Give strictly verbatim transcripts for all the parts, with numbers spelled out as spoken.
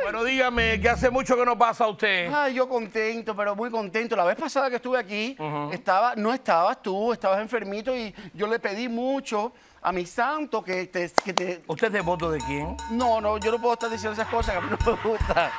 Pero dígame, que hace mucho que no pasa a usted. Ay, yo contento, pero muy contento. La vez pasada que estuve aquí, uh-huh. estaba, no estabas tú, estabas enfermito y yo le pedí mucho a mi santo que te, que te... ¿Usted es devoto de quién? No, no, yo no puedo estar diciendo esas cosas que a mí no me gustan.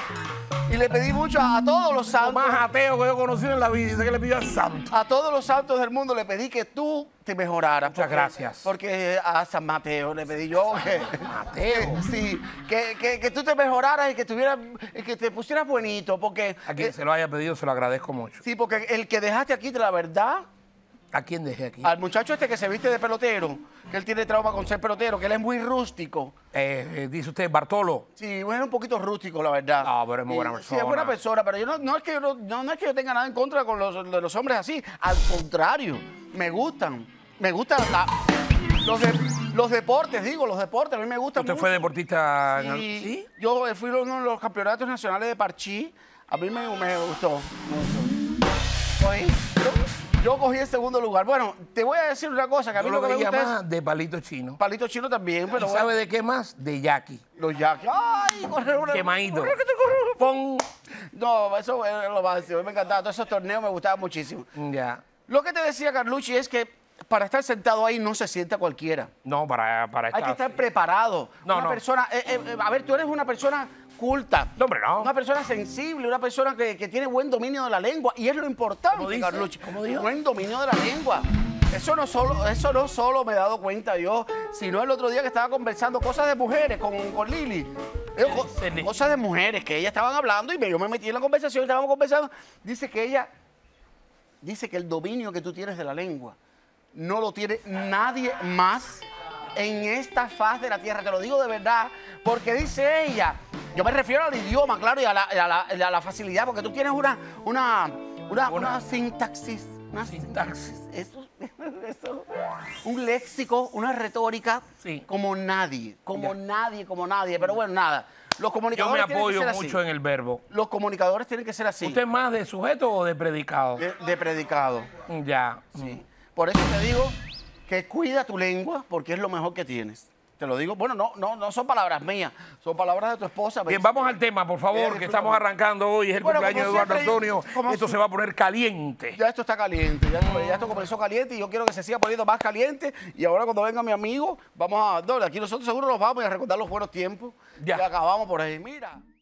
Y le pedí mucho a, a todos los santos. Lo más ateo que yo he conocido en la vida, dice que le pidió al santo. A todos los santos del mundo le pedí que tú te mejoraras. Muchas porque, gracias. Porque a San Mateo le pedí yo que... ¿Mateo? Sí, que, que, que tú te mejoraras y que, tuvieras, que te pusieras bonito, porque... A quien eh, se lo haya pedido se lo agradezco mucho. Sí, porque el que dejaste aquí, de la verdad... ¿A quién dejé aquí? Al muchacho este que se viste de pelotero, que él tiene trauma con ser pelotero, que él es muy rústico. Eh, eh, dice usted, Bartolo. Sí, bueno, un poquito rústico, la verdad. No, pero es muy buena persona. Sí, es buena persona, pero yo no, no, es que yo no, no, no es que yo tenga nada en contra con los, de los hombres así. Al contrario, me gustan. Me gustan la, los, de, los deportes, digo, los deportes, a mí me gustan ¿Usted mucho. fue deportista? Sí, en... ¿Sí? Yo fui a uno de los campeonatos nacionales de parchí. A mí me, me gustó. Me gustó. Oye, yo, Yo cogí el segundo lugar. Bueno, te voy a decir una cosa, que a mí Yo lo, lo que me veía gusta más es... de palito chino. Palito chino también, pero ¿Y bueno. sabe de qué más? De yaqui. Los yaquis. ¡Ay! Correr una... Quemadito. Corre, que te corro. Pon. No, eso es lo máximo. Me encantaba. Todos esos torneos me gustaban muchísimo. Ya. Lo que te decía, Carlucci, es que para estar sentado ahí no se sienta cualquiera. No, para, para estar... Hay que estar preparado. No, una no. persona... Eh, eh, a ver, tú eres una persona culta. No, hombre, no. Una persona sensible, una persona que, que tiene buen dominio de la lengua. Y es lo importante, ¿Cómo dice? Carlucci. ¿Cómo dijo? Buen dominio de la lengua. Eso no, solo, eso no solo me he dado cuenta yo, sino el otro día que estaba conversando cosas de mujeres con, con Lili. Eh, co- cosas de mujeres que ellas estaban hablando y me- yo me metí en la conversación y estábamos conversando. Dice que ella, dice que el dominio que tú tienes de la lengua no lo tiene nadie más en esta faz de la tierra. Te lo digo de verdad, porque dice ella, yo me refiero al idioma, claro, y a la, a la- a la facilidad, porque tú tienes una, una, una, una sintaxis. Una sintaxis. Eso, eso, un léxico, una retórica, Sí. como nadie, como Ya. nadie, como nadie. Pero bueno, nada. Los Yo comunicadores me tienen apoyo que ser mucho así. en el verbo. Los comunicadores tienen que ser así. ¿Usted es más de sujeto o de predicado? De, de predicado. Ya. Sí. Por eso te digo que cuida tu lengua, porque es lo mejor que tienes. Te lo digo, bueno, no, no, no son palabras mías, son palabras de tu esposa. Bien, vamos al tema, por favor, Bien, que Flor. estamos arrancando hoy. Es el Bueno, cumpleaños de como Eduardo siempre, Antonio. como Esto si- se va a poner caliente. Ya esto está caliente, ya, ya esto comenzó caliente y yo quiero que se siga poniendo más caliente. Y ahora cuando venga mi amigo, vamos a... No, aquí nosotros seguro nos vamos a recordar los buenos tiempos. Ya. Y acabamos por ahí. Mira.